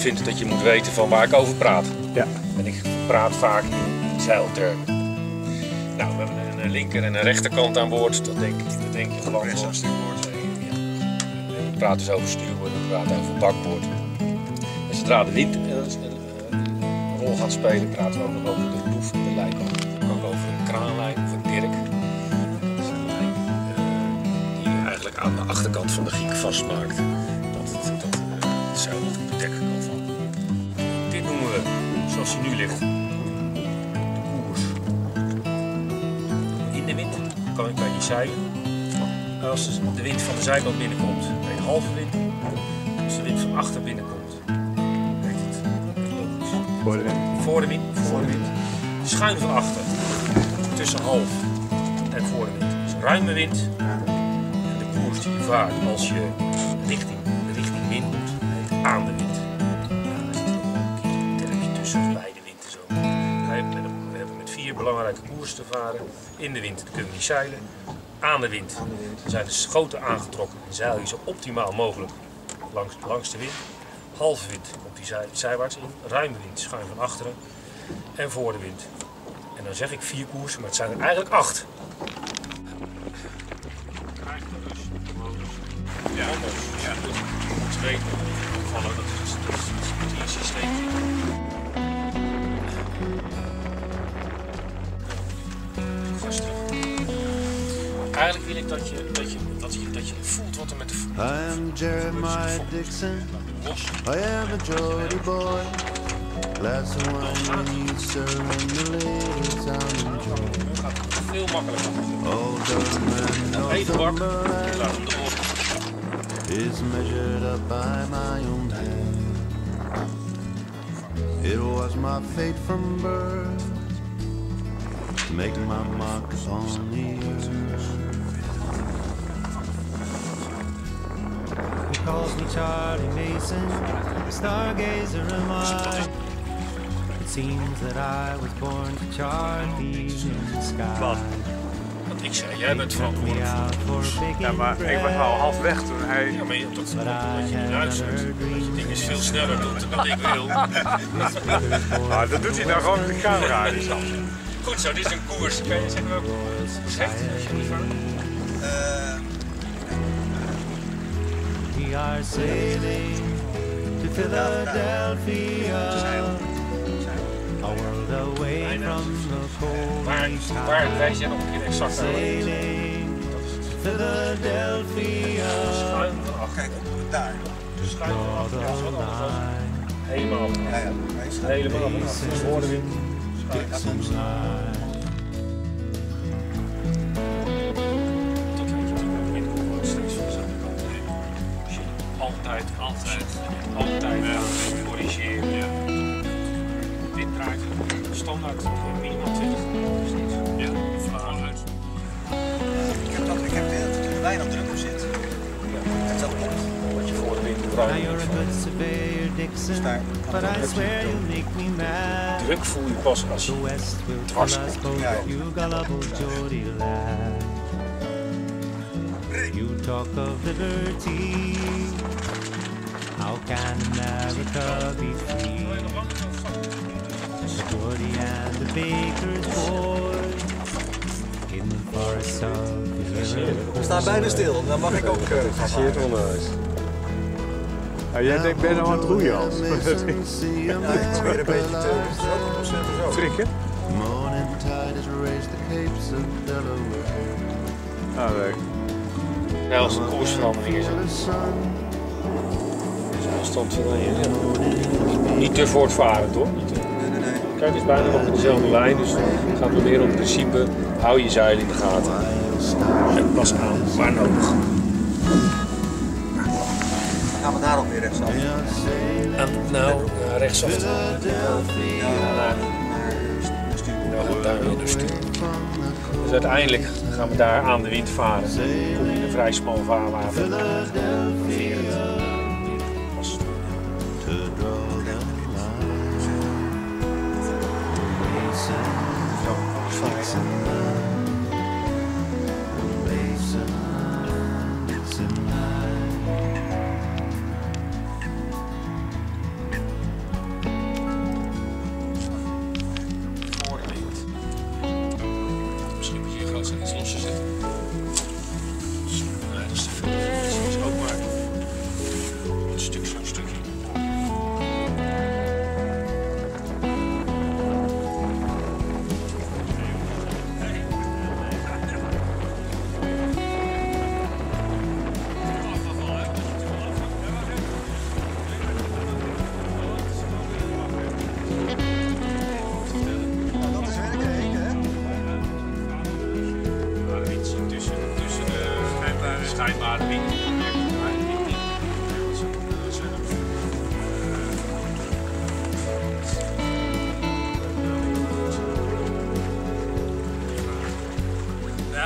vind dat je moet weten van waar ik over praat. Ja. En ik praat vaak in zeiltermen. Nou, we hebben een linker en een rechterkant aan boord. Dat denk je gewoon van stuurboord. We praten dus over stuurboord, we praten over bakboord. En zodra de wind een rol gaat spelen, praten we ook nog over de loef en de lijkant. Ook over een kraanlijn of een dirk. Dat is een lijn die je eigenlijk aan de achterkant van de giek vastmaakt. Dat het zeil op het dek kan vallen. Dit noemen we, zoals hij nu ligt, de koers. In de wind kan je niet zeilen. Als de wind van de zijkant binnenkomt, ben je een halve wind. Als de wind van achter binnenkomt, werkt het logisch. Voor de wind. Voor de wind. Schuin van achter, tussen half en voor de wind. Dus ruime wind. En de koers die je vaart als je richting wind moet, heet aan de wind. Ja, daar zit ook nog een terpje tussen beide winden zo. We hebben met 4 belangrijke koersen te varen. In de wind kunnen we niet zeilen. Aan de wind zijn de schoten aangetrokken en zeil je zo optimaal mogelijk langs de wind. Halve wind komt die zijwaarts in, ruime wind schuin van achteren en voor de wind. En dan zeg ik 4 koersen, maar het zijn er eigenlijk 8. Krijg de rust, ja. Ja. Het weten vallen, dat is het systeem. Vast terug. Eigenlijk wil ik dat je voelt wat er met de voet is. I am Jeremiah Dixon. I am a Jody boy. Glass of wine and you surrender ladies I'm enjoying. Het gaat veel makkelijker. Older man, Even bak, Northumberland laat hem erop. is measured up by my own hand. It was my fate from birth to make my mark on the earth. He calls me Charlie Mason, stargazer am I. It seems that I was born to chart these in the sky. Wat ik zei, jij bent verantwoordelijk voor de koers. Ja, maar ik was al halfweg toen hij... Ja, maar dat komt omdat je niet luistert. Dat je dingen veel sneller doet dan ik wil. Ah, dat doet hij dan gewoon op de camera. Dus dan. Goed zo, dit is een koers. Kan je zeggen welke koers heet als je niet vaart? We are sailing to Philadelphia, a world away from the cold. Waar wijs jij nog een keer exact naar? Sailing Philadelphia, Schuin van achter. Kijk, daar. Schuin van achter. Ja, wat anders dan. Helemaal van Ja, achter. ja. Hij staat. Helemaal van achter. Voor de wind. Dixon line. Altijd corrigeren. Ja. Dit draait standaard minimaal 20 steeds. Ja, gewoon uit. Ik heb de toen de wijn op druk zit. Het zat op. Wat je voor de wind Now you're a good surveyor, Dixon, but I swear you make me mad. druk voel je pas als je The West will dwars tell us komt. both, Ja. you gullible Jody lad. You talk of liberty. How can America be free? The Jody and the baker's boy in the forest of the We staan bijna stil, dan mag ik ook gaan varen. Ja, jij denkt, ben je nou aan het roeien al? Ja, ik probeer een beetje te zo. Schrikken? Morning tide has raised the capes of Delaware. Ah, leuk. Ja, als een koersverandering is het. Afstand van niet te voortvarend hoor. Kijk, het is bijna nog in dezelfde lijn, dus we gaan proberen op het principe, hou je zeil in de gaten. En pas aan, waar nodig. Gaan we daarop weer rechtsaf? Nou, rechtsaf. Nou goed, daar weer naar stuur. Dus uiteindelijk gaan we daar aan de wind varen. Dan kom je in een vrij smal vaarwater. Verend. Pas.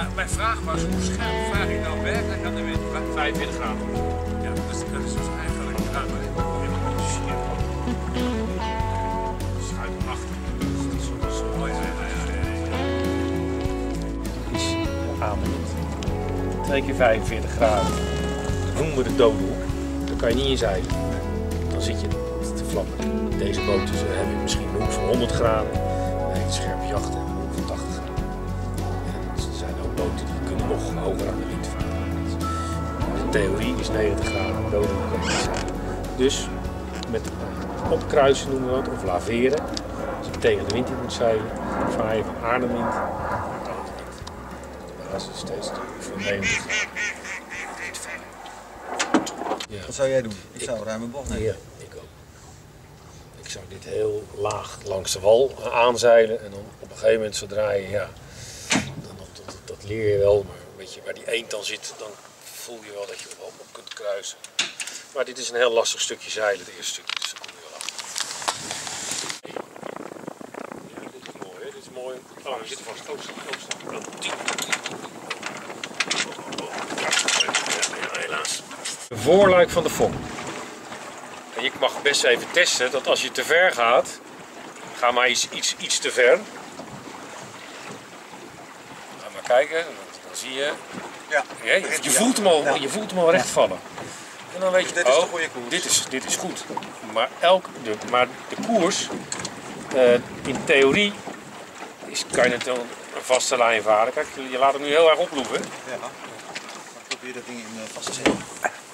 Ja, mijn vraag was, hoe scherp vraag ik nou werkelijk aan de wind? 45 graden. Ja, dat is dus eigenlijk ruim. Schuin achter. Dat is mooi. Is aan de wind. 2 keer 45 graden. Dat noemen we de dode hoek. Daar kan je niet in zeilen. Dan zit je te flapperen. Deze boten hebben misschien een hoek van 100 graden. Een hele scherpe jacht hebben een hoek van 80 graden. En er zijn ook boten die kunnen nog hoger aan de wind varen. De theorie is 90 graden, dode hoek kan niet zijn. Dus met opkruisen noemen we dat, of laveren. Als je tegen de wind in moet zeilen, vaar je van aardewind naar doodwind. De basis is steeds voor 90 graden. Ja. Wat zou jij doen? Ik zou ruim een bocht nemen. Ja, ik ook. Ik zou dit heel laag langs de wal aanzeilen en dan op een gegeven moment zodra je, ja, dat leer je wel, maar weet je, waar die eend dan zit, dan voel je wel dat je op kunt kruisen. Maar dit is een heel lastig stukje zeilen, het eerste stukje, dus daar kom je wel achter. Ja, dit is mooi, hè? Dit is mooi. Oh, we zitten vast. Ja, helaas. De voorluik van de fok. En je mag best even testen dat als je te ver gaat, ga maar iets te ver. Ga maar kijken, dan zie je. Ja, je voelt hem al recht vallen. En dan weet je, dit is de goede koers. Dit is goed. Maar de koers, in theorie, kan je het een vaste lijn varen. Kijk, je laat hem nu heel erg oploeven. Ja, dan probeer je dat ding in vast te zetten.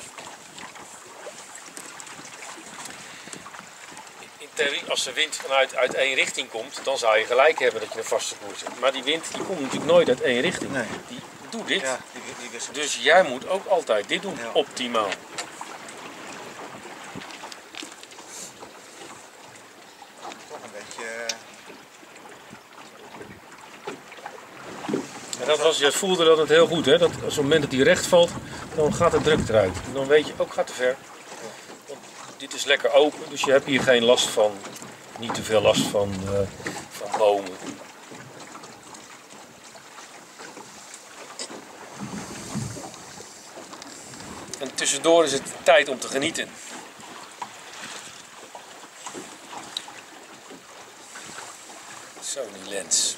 In theorie, als de wind uit één richting komt, dan zou je gelijk hebben dat je een vaste koers hebt. Maar die wind die komt natuurlijk nooit uit één richting. Nee. Die doet dit. Ja, dus jij moet ook altijd dit doen, optimaal. Toch een beetje... En je voelde dat het heel goed, hè? Dat als op het moment dat hij recht valt, dan gaat de druk eruit. En dan weet je ook, gaat te ver. Want dit is lekker open, dus je hebt hier geen last van, niet te veel last van bomen. En tussendoor is het tijd om te genieten. Zo, die lens.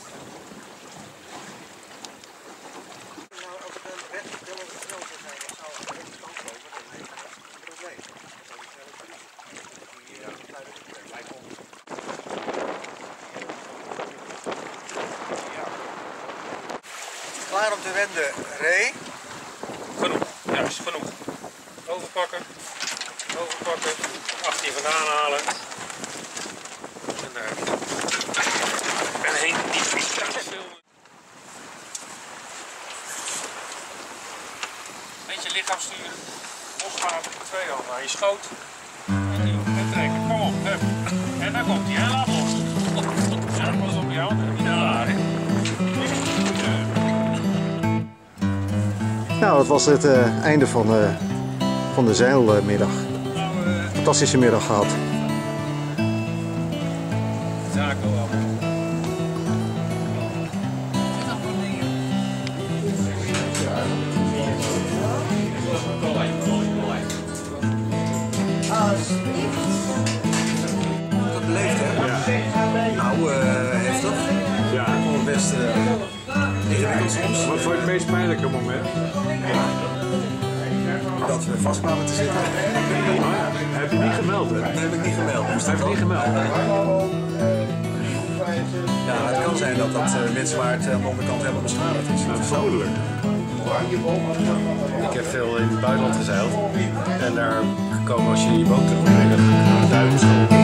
Klaar om te wenden, Ray? Genoeg, juist, genoeg. Overpakken, achter je vandaan halen. En daar. En heen, niet filmen. Beetje lichaam sturen, loslaten, 2 handen aan je schoot. En trekken, kom op, hup. En daar komt hij, en laat los. Ja, dat was op jou, niet aan laden. Nou, dat was het einde van de zeilmiddag. Fantastische middag gehad. Zaken wel. Dat beleefd, hè? Ja. Nou, heftig. Ja. Gewoon best ingewikkeld soms. Wat vond je het meest pijnlijke moment? Dat we vast kwamen te zitten. Heb je niet gemeld, hè? Dat heb ik niet gemeld. Heb je niet gemeld? Ja, het kan zijn dat mensen waar het aan de onderkant hebben beschadigd is. Dat is dodelijk. Ik heb veel in het buitenland gezeild en daar gekomen als je je boot terugbrengt naar Duitsland.